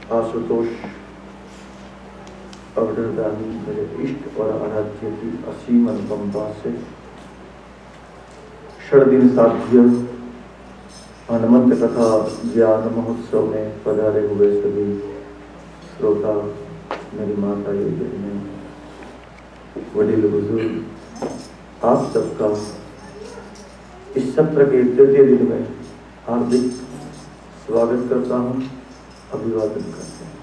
आशुतोष अवधरदानी मेरे इष्ट और आराध्य की असीम अनुकंपा से षड्दिन साध्य हनुमंत कथा ज्ञान महोत्सव में पधारे हुए सभी श्रोता, मेरी माता योजन, वडील बुजुर्ग, आप सबका इस सत्र के तृतीय दिन में हार्दिक स्वागत करता हूँ, अभिवादन करता हूँ।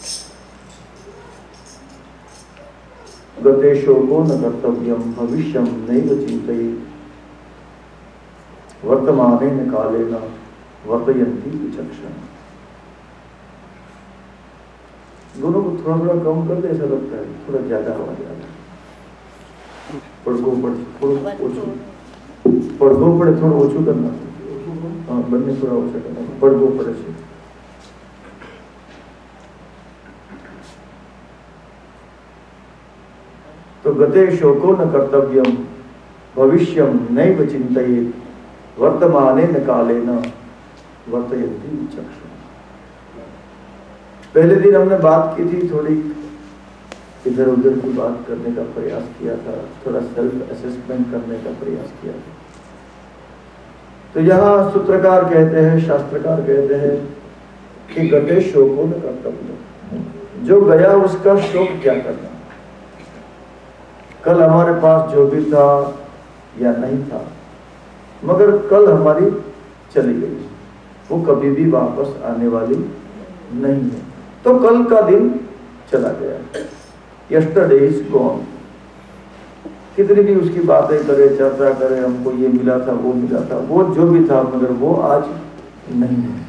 गते शोको न कर्तव्यम भविष्यम नैव चिन्तयेत् वर्तमानेन कालेन वर्तयन्ति विचक्षण। दोनों को थोड़ा थोड़ा कम कर दे, ऐसा लगता है थोड़ा ज्यादा आवाज आ रहा है। पढ़ो पढ़े थोड़ा ओछू करना, हाँ बनने थोड़ा ओछा करना, पढ़ो पढ़े से। तो गते शोको न कर्तव्यम भविष्यम नैव चिन्तयेत् वर्तमानेन कालेन वर्तयन्ति विचक्षण। पहले दिन हमने बात की थी, थोड़ी इधर उधर की बात करने का प्रयास किया था, थोड़ा सेल्फ असेसमेंट करने का प्रयास किया था। तो यहाँ सूत्रकार कहते हैं, शास्त्रकार कहते हैं कि गते शोको न कर्तव्यम, जो गया उसका शोक क्या करना। कल हमारे पास जो भी था या नहीं था, मगर कल हमारी चली गई, वो कभी भी वापस आने वाली नहीं है। तो कल का दिन चला गया, यस्टरडे इज गॉन। कितनी भी उसकी बातें करे, चर्चा करे, हमको ये मिला था, वो मिला था, वो जो भी था, मगर वो आज नहीं है।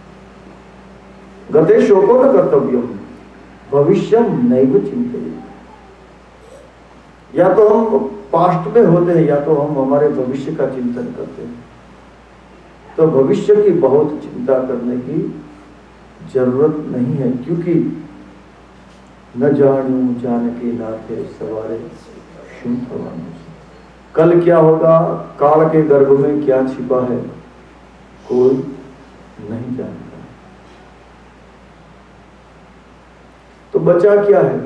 गते शोको न कर्तव्यम भविष्यम नैव चिन्तयेत्। या तो हम पास्ट में होते हैं, या तो हम हमारे भविष्य का चिंतन करते हैं। तो भविष्य की बहुत चिंता करने की जरूरत नहीं है, क्योंकि न जानू जान के नाथे सवारे शुन थवानु। कल क्या होगा, काल के गर्भ में क्या छिपा है, कोई नहीं जानता। तो बचा क्या है?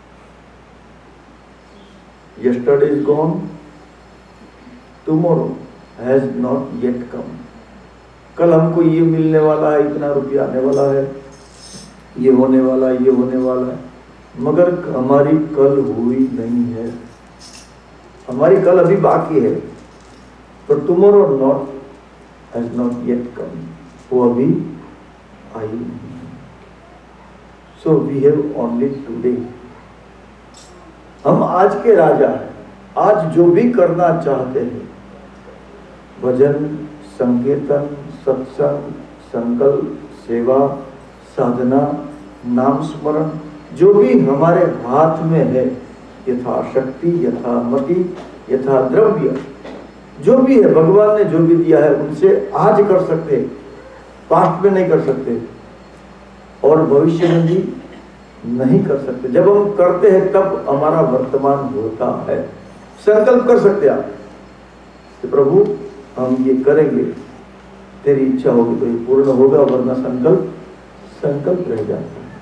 Yesterday is gone, tomorrow has not yet come. कल हमको ये मिलने वाला है, इतना रुपया आने वाला है, ये होने वाला है, ये होने वाला है, मगर हमारी कल हुई नहीं है। हमारी कल अभी बाकी है, पर tomorrow has not yet come, वो अभी आई नहीं। So we have only today. हम आज के राजा हैं। आज जो भी करना चाहते हैं, भजन, संकीर्तन, सत्संग, संकल्प, सेवा, साधना, नाम स्मरण, जो भी हमारे हाथ में है, यथाशक्ति, यथामति, यथा द्रव्य, जो भी है भगवान ने जो भी दिया है, उनसे आज कर सकते, पास्ट में नहीं कर सकते और भविष्य में भी नहीं कर सकते। जब हम करते हैं तब हमारा वर्तमान होता है। संकल्प कर सकते आप कि प्रभु हम ये करेंगे, तेरी इच्छा होगी तो ये पूर्ण होगा, वरना संकल्प रह जाता है।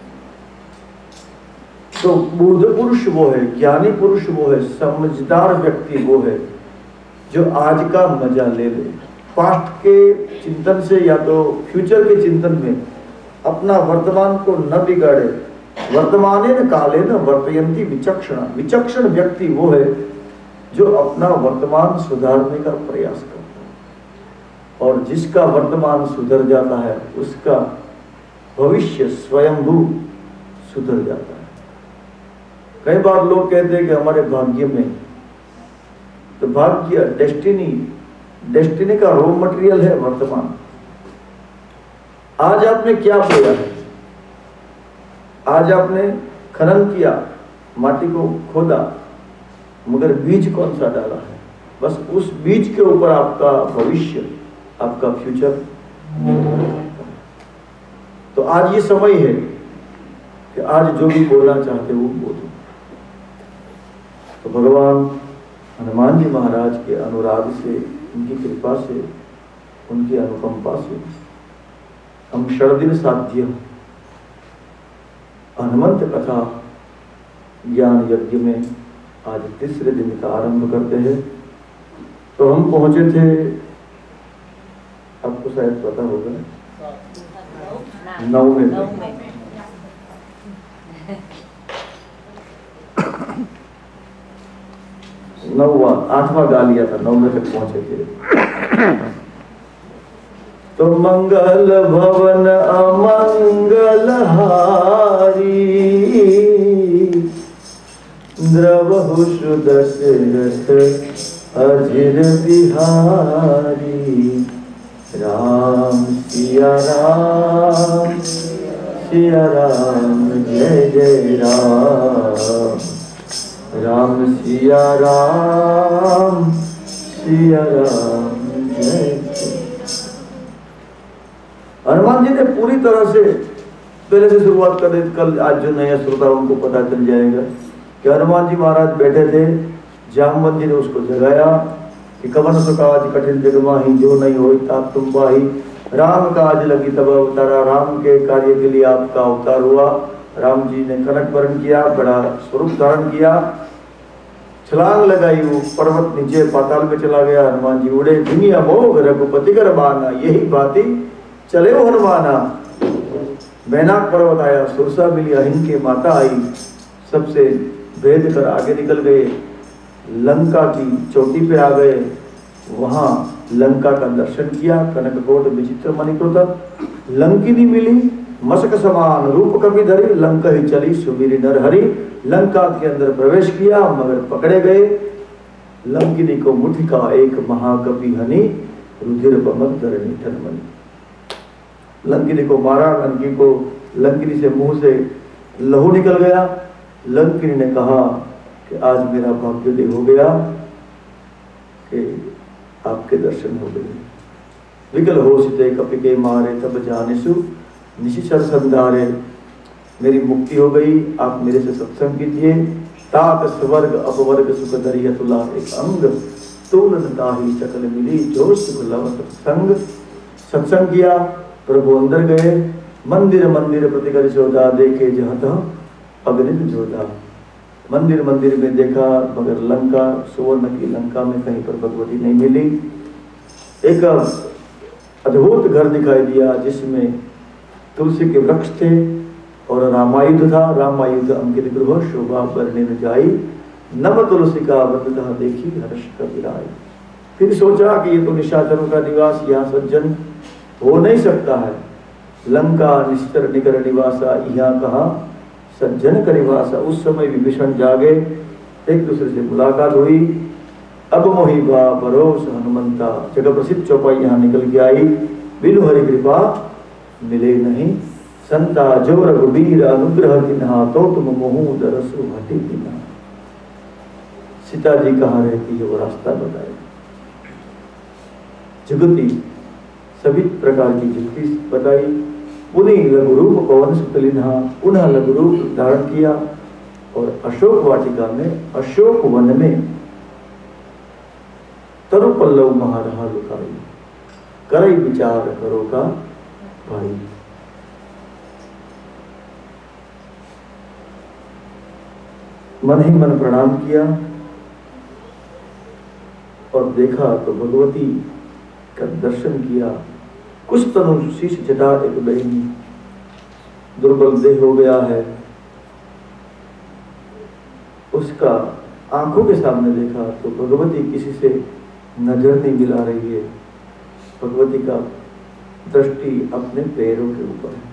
तो बुद्ध पुरुष वो है, ज्ञानी पुरुष वो है, समझदार व्यक्ति वो है जो आज का मजा ले ले। पास्ट के चिंतन से या तो फ्यूचर के चिंतन में अपना वर्तमान को न बिगाड़े। वर्तमानेन कालेन वर्तयन्ति विचक्षण। विचक्षण व्यक्ति वो है जो अपना वर्तमान सुधारने का प्रयास करता है, और जिसका वर्तमान सुधर जाता है उसका भविष्य स्वयंभू सुधर जाता है। कई बार लोग कहते हैं कि हमारे भाग्य में, तो भाग्य डेस्टिनी का रॉ मटेरियल है वर्तमान। आज आपने क्या बोया है, आज आपने खनन किया, माटी को खोदा, मगर बीज कौन सा डाला है, बस उस बीज के ऊपर आपका भविष्य, आपका फ्यूचर। तो आज ये समय है कि आज जो भी बोलना चाहते वो बोलो। तो भगवान हनुमान जी महाराज के अनुराग से, उनकी कृपा से, उनकी अनुकंपा से हम षड्दिन साध्य हनुमंत कथा ज्ञान यज्ञ में आज तीसरे दिन का आरंभ करते हैं। तो हम पहुंचे थे, आपको शायद पता होगा, 9 में। 8वां गा लिया था, 9 तक पहुंचे थे। तो मंगल भवन अमंगल हारी, द्रवहु दशरथ अजिर बिहारी। राम सिया राम जय जय राम, राम सिया राम जय जय। हनुमान जी ने पूरी तरह से पहले से शुरुआत कर दी। कल आज जो नया श्रोता उनको पता चल जाएगा कि हनुमान जी महाराज बैठे थे, जामवंत जी ने उसको जगाया कि कवन सुकाज कठिन जग माही, जो नहीं होई ताप तुम बाही। राम का आज लगी तब अवतारा, राम के कार्य के लिए आपका अवतार हुआ। राम जी ने कनक वर्ण किया, बड़ा स्वरूप धारण किया, छलांग लगाई, वो पर्वत नीचे पाताल में चला गया। हनुमान जी उड़े, दुनिया मोह रघुपति कर बाना, यही बाती चले वो हनुमाना। मैनाक पर्वत आया, सुरसा मिली, अहिन के माता आई, सबसे भेद कर आगे निकल गए, लंका की चोटी पे आ गए, वहां लंका का दर्शन किया। कनककोट विचित्र मणिकृत, लंकिनी मिली मशक समान, रूप कवि धरी, लंका ही चली सुमीरी नरहरि। लंका के अंदर प्रवेश किया मगर पकड़े गए, लंकिनी को मुठिका एक महाकवि हनि, रुधिर बमक धरणी ठनमनी। लंकिनी को मारा, लंकिनी से मुंह से लहू निकल गया। लंकिनी ने कहा कि आज मेरा भाग्योदय हो गया कि आपके दर्शन हो गए। विकल हो सीते कपि के मारे, तब जानिसु निशिचर संधारे। मेरी मुक्ति हो गई, आप मेरे से सत्संग कीजिए। तात स्वर्ग अपवर्ग सुख दरिया तुला एक अंग, तुलनता ही सकल मिली, जो सुख लव सत्संग। सत्संग किया, प्रभु अंदर गए, मंदिर मंदिर प्रतिकर जोधा, देखे जहाँ तहाँ अग्नित जोधा। मंदिर में देखा मगर लंका, सुवर्ण की लंका में कहीं पर भगवती नहीं मिली। एक अद्भुत घर दिखाई दिया जिसमें तुलसी के वृक्ष थे और रामायुध था। रामायुध अंकित गृह, शोभा बरने न जाई, नव तुलसी का बंधता देखी हर्ष कबीराई। फिर सोचा कि ये तो निशाचरों का निवास, यहाँ सज्जन हो नहीं सकता है। लंका निश्चर निकर निवासा, यहाँ कहा सज्जन का निवासा। उस समय विभीषण जागे, एक दूसरे से मुलाकात हुई। अब मोहि बा परोस हनुमंता, जगह प्रसिद्ध चौपाई यहाँ निकल के आई। बिनु हरि कृपा मिले नहीं संता, जो रघुबीर अनुग्रह किन्हा, तो तुम मोहु दरसु हटि बिना। सीता जी कहाँ रहती है वो रास्ता बताए। जुगति सभी प्रकार की जुगति बताई। पुनः लघु रूप पवन सुत लिन्हा, पुनः लघु रूप धारण किया और अशोक वाटिका में, अशोक वन में तरु पल्लव महारहा लुकाई, करई विचार करो का भाई। मन ही मन प्रणाम किया और देखा तो भगवती का दर्शन किया। कुछ तनु शीश जटा एक बहनी, दुर्बल देह हो गया है, उसका आंखों के सामने देखा तो भगवती किसी से नजर नहीं मिला रही है। भगवती का दृष्टि अपने पैरों के ऊपर है।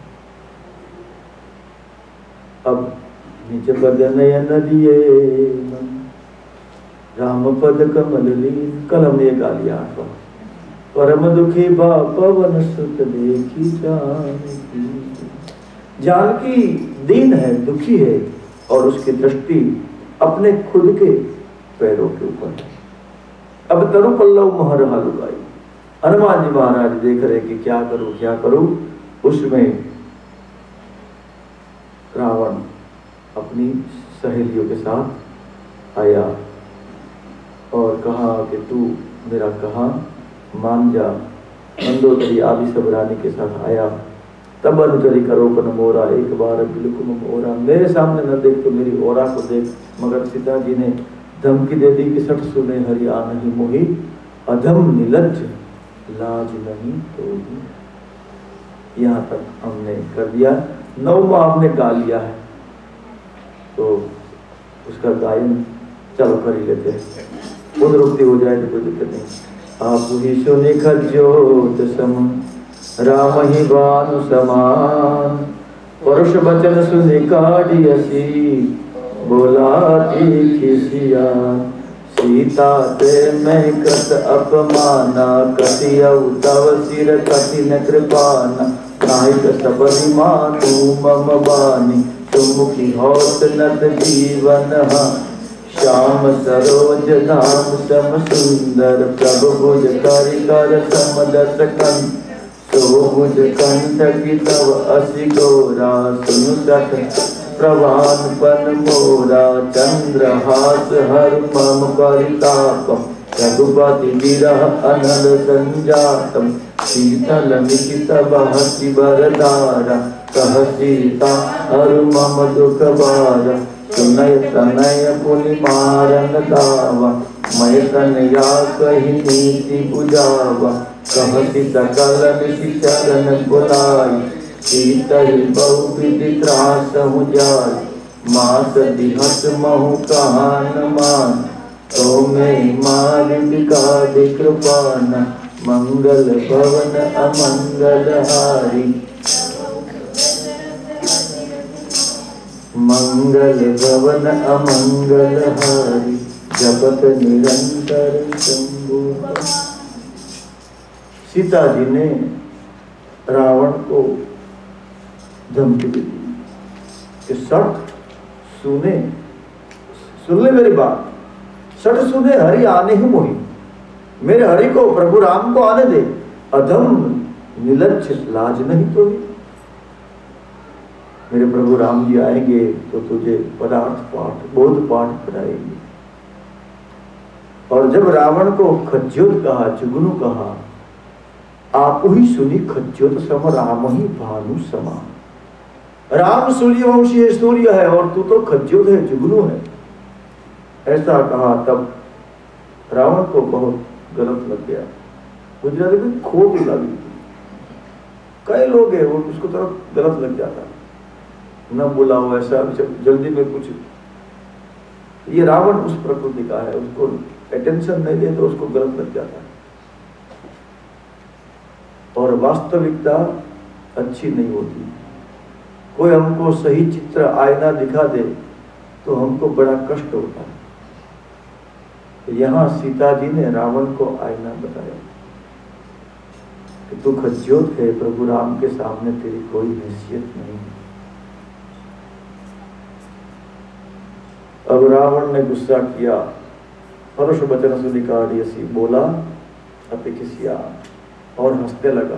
अब नीचे पद नयन दिए राम पद कमल लीन, कल हमने ये गा लिया 8वां। परम दुखी बा पवन सुत देखी जानकी, जानकी दीन है, दुखी है और उसकी दृष्टि अपने खुद के पैरों के ऊपर है। अब तरु पल्लव महरहा लुकाई। हनुमान जी महाराज देख रहे कि क्या करूं। उसमें रावण अपनी सहेलियों के साथ आया और कहा कि तू मेरा कहा मान जा। मंदोदरी आदि सब रानी के साथ आया तब अनुचरी करो पन मोरा, एक बार बिल्कुल मोरा। मेरे सामने न देख तो मेरी ओरा को देख। मगर सीता जी ने धमकी दे दी कि सठ सुने हरि आ नहीं मोही, अधम निलज्ज लाज नहीं तो। यहाँ तक हमने कर दिया। 9वां हमने गा लिया है, तो उसका गायन चलो कर ही लेते हैं। पुनरुक्ति हो जाए तो कोई दिक्कत नहीं। आप ही सुनि खज्योत सम, राम ही भानु समान। परुष वचन सुनि काढ़ियसी, बोला खिसिया। सीता ते मैं कृत अपमाना, कटियउ तव सिर कठिन कृपाना। नाहिक सबरि मानु मम बानी, सुमुखी होत नत जीवन हा। श्याम सरोज धाम सम सुंदर, प्रभु भुज करि कर सम दस कंठ। सो भुज कंठ की तव असि गोरा, सुनु सठ प्रवान पन मोरा। चंद्रहास हर मम परितापम, रघुपति विरह अनल संजातम। शीतल निकित बहति बरदारा, कह सीता हर मम दुख बारा। सुनय तनय पुनि मारन दावा, मैं तनया कही नीति बुझावा। कहति सकल निशि चरण बुलाई, सीतहि बहु विधि त्रास हूँ जाय। मास दिहत महु कहान मान, तो मैं मारि काढ़ि कृपान। मंगल भवन अमंगल हारी, मंगल भवन अमंगल हारी। जपत निरंतर शंभु। सीता जी ने रावण को धमकी दी कि सठ सुने, सुन ले मेरी बात, सठ सुने हरि आने ही मोही। मेरे हरि को, प्रभु राम को आने दे। अधम निलज्ज लाज नहीं तो। मेरे प्रभु राम जी आएंगे तो तुझे पदार्थ पाठ, बोध पाठ पढ़ाएंगे। और जब रावण को खज्योत कहा, जुगनू कहा, आप ही सुनी खज्योत सम, राम ही भानु समान। राम सूर्यवंशी सूर्य है और तू तो खज्योत है, जुगनू है, ऐसा कहा। तब रावण को बहुत गलत लग गया। गुजराती में खोट लगी। कई लोग हैं वो उसको तरफ गलत लग जाता, न बोला हो ऐसा जल्दी में कुछ। ये रावण उस प्रकृति का है, उसको अटेंशन नहीं दे तो उसको गलत लग जाता है। और वास्तविकता अच्छी नहीं होती। कोई हमको सही चित्र आईना दिखा दे तो हमको बड़ा कष्ट होता है। तो यहाँ सीता जी ने रावण को आईना बताया कि तू खज्योत है, प्रभु राम के सामने तेरी कोई हैसियत नहीं। अब रावण ने गुस्सा किया, परुष वचन सुनि काढ़ियसी, बोला अति खिसिया और हंसने लगा।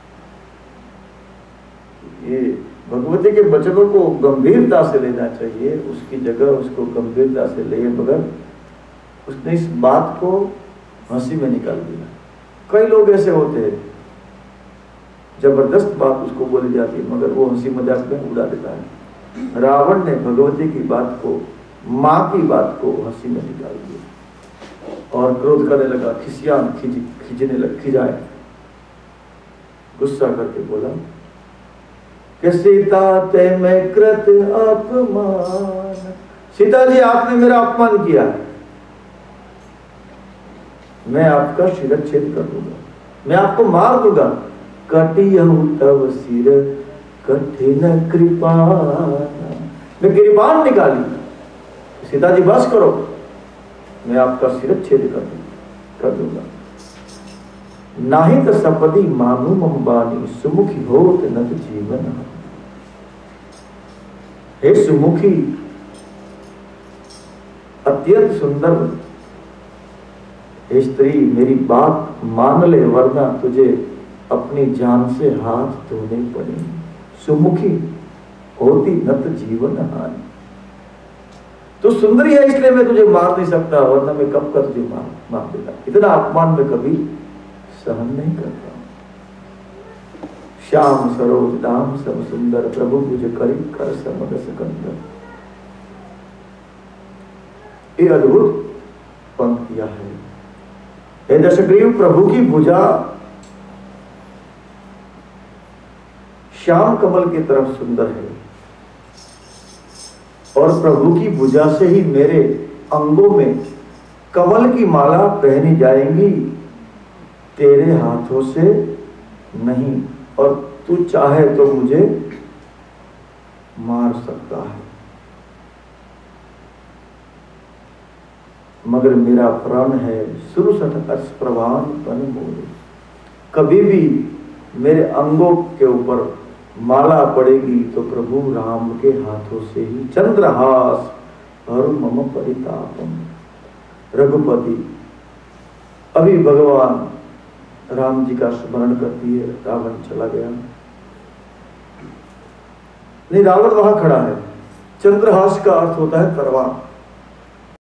ये भगवती के वचनों को गंभीरता से लेना चाहिए, उसकी जगह उसको गंभीरता से ले, मगर उसने इस बात को हंसी में निकाल दिया। कई लोग ऐसे होते हैं, जबरदस्त बात उसको बोली जाती है मगर वो हंसी मजाक में उड़ा देता है। रावण ने भगवती की बात को, माँ की बात को हंसी में निकाल दिया और क्रोध करने लगा, खिंचने लग, खिजाए, गुस्सा करके बोला कि सीता ते मैं कृत अपमान। सीता जी आपने मेरा अपमान किया है, मैं आपका शिरच्छेद कर दूंगा, मैं आपको मार दूंगा। कटियहु तव सिर कठिन कृपाना, मैं कृपान निकाली। सीता जी बस करो, मैं आपका शिरच्छेद कर दूंगा। नाहित सपदी मानु मम बानी, सुमुखी होत नत जीवन। हे सुमुखी, अत्यंत सुंदर हे स्त्री, मेरी बात मान ले वरना तुझे अपनी जान से हाथ धोने पड़ेंगे। सुमुखी होती नत जीवन हानि। तो सुंदरी है इसलिए मैं तुझे मार नहीं सकता, वरना मैं कब का तुझे मार देता। इतना अपमान मैं कभी सहन नहीं करता। श्याम सरोज दाम सब सुंदर, प्रभु मुझ करी कर समद सिकंदर। ये अद्भुत पंक्तियां है। हे दशग्रीव, प्रभु की भुजा श्याम कमल की तरफ सुंदर है और प्रभु की भुजा से ही मेरे अंगों में कमल की माला पहनी जाएंगी, तेरे हाथों से नहीं, और तू चाहे तो मुझे मार सकता है, मगर मेरा प्रण है सुरसठ अस्प्रवान तन मोरे। कभी भी मेरे अंगों के ऊपर माला पड़ेगी तो प्रभु राम के हाथों से ही। चंद्रहास हर मम परितापम। रघुपति अभी भगवान राम जी का स्मरण करती है, रावण चला गया, नहीं रावण वहां खड़ा है। चंद्रहास का अर्थ होता है तलवार।